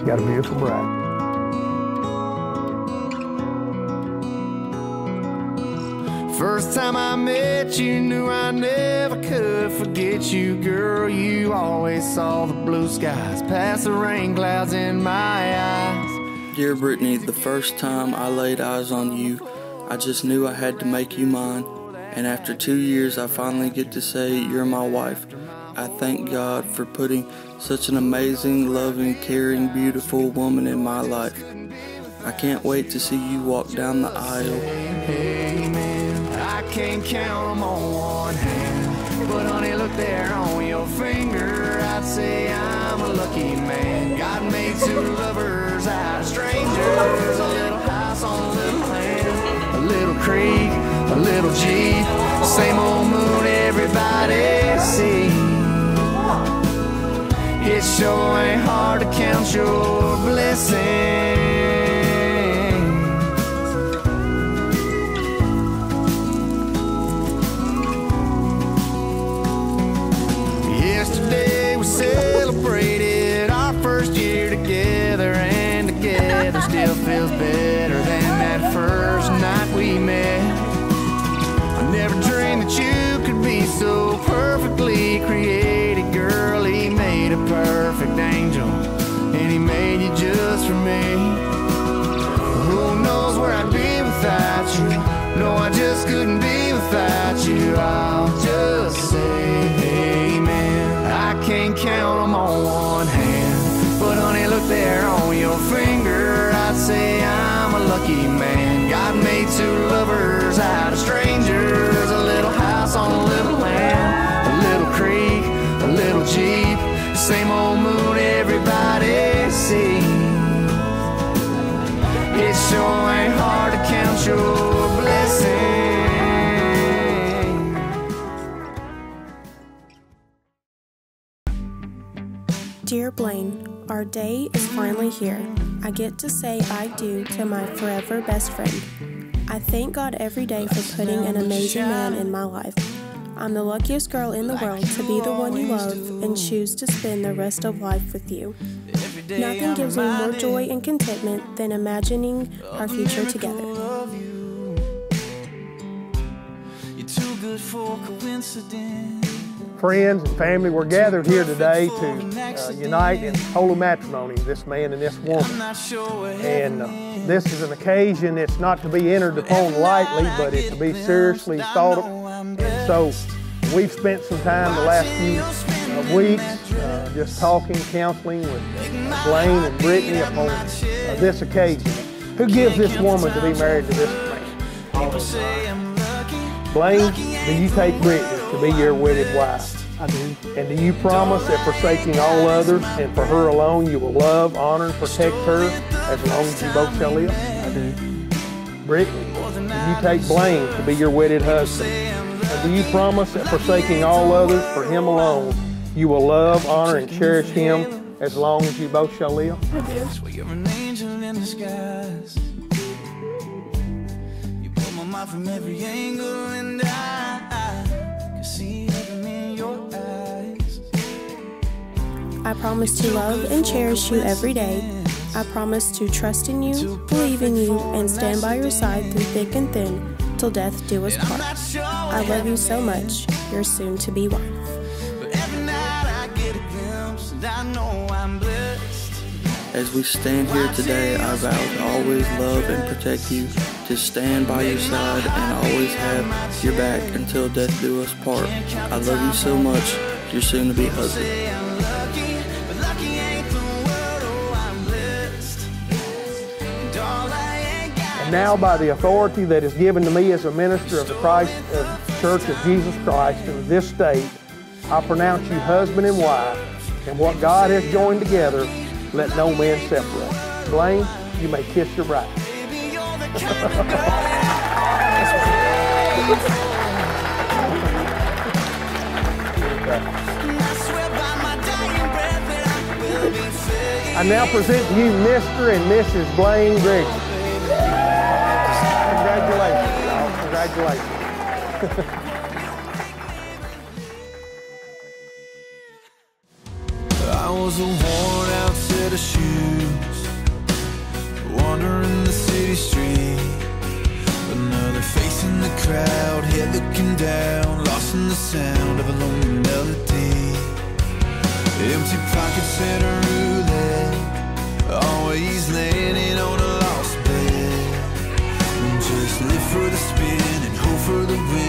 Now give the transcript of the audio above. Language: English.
got a beautiful bride. First time I met you, knew I never could forget you, girl. You always saw the blue skies past the rain clouds in my eyes. Dear Brittany, the first time I laid eyes on you, I just knew I had to make you mine. And after 2 years, I finally get to say you're my wife. I thank God for putting such an amazing, loving, caring, beautiful woman in my life. I can't wait to see you walk down the aisle. I can't count them on one hand, but honey, look there on your finger. I'd say I'm a lucky man. God made two lovers out of strangers. A little house on a little land, a little creek, a little Jeep, same old moon everybody sees. It sure ain't hard to count your blessings. Yesterday we celebrated our first year together, and together still feels better than that first night we met. I never dreamed that you could be so perfectly created, girl. He made a perfect angel, and he made you just for me. Who knows where I'd be without you? No, I just couldn't be without you. I'll just say amen. I can't count them on one hand, but honey, look there on your finger. I'd say I'm a lucky man. God made two lovers out of strangers. A little house on a little land, a little creek, a little Jeep, same old moon everybody sees. It sure ain't hard to count your blessings. Dear Blaine, our day is finally here. I get to say I do to my forever best friend. I thank God every day for putting an amazing man in my life. I'm the luckiest girl in the world to be the one you love and choose to spend the rest of life with you. Nothing gives me more joy and contentment than imagining our future together. You're too good for coincidence. Friends and family, we're gathered here today to unite in holy matrimony, this man and this woman. And this is an occasion that's not to be entered upon lightly, but it's to be seriously thought of. And so we've spent some time the last few weeks just talking, counseling with Blaine and Brittany upon this occasion. Who gives this woman to be married to this man? Blaine, do you take Brittany to be your wedded wife? I do. And do you promise that forsaking all others and for her alone you will love, honor, and protect her as long as you both shall live? I do. Brittany, do you take Blaine to be your wedded husband? And do you promise that forsaking all others for him alone you will love, honor, and cherish him as long as you both shall live? I do. You're an angel in disguise. You pull my mind from every angle, and I can see heaven in your eyes. I promise to love and cherish you every day. I promise to trust in you, believe in you, and stand by your side through thick and thin till death do us part. I love you so much, your soon-to-be wife. But every night I get a glimpse, and I know I'm blessed. As we stand here today, I vow to always love and protect you, to stand by your side and always have your back until death do us part. I love you so much, your soon-to-be husband. And now, by the authority that is given to me as a minister of the Church of Jesus Christ in this state, I pronounce you husband and wife, and what God has joined together, let no man separate. Blaine, you may kiss your bride. I now present to you Mr. and Mrs. Blaine Gregory. Congratulations, y'all. Congratulations. I was a worn out set of shoes, wandering the city street. Another face in the crowd, head looking down, lost in the sound of a lonely melody. Empty pockets and a roulette, always landing on a lost bet. Just live for the spin and hope for the win.